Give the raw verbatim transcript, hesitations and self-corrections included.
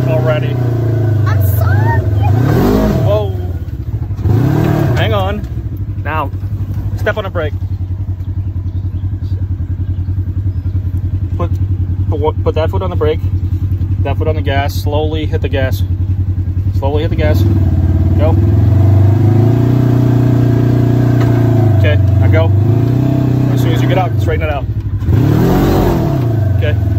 already. I'm sorry. Whoa. Hang on. Now, step on the brake. Put, put, put that foot on the brake. That foot on the gas. Slowly hit the gas. Slowly hit the gas. Go. Okay, now go. As soon as you get out, straighten it out. Okay.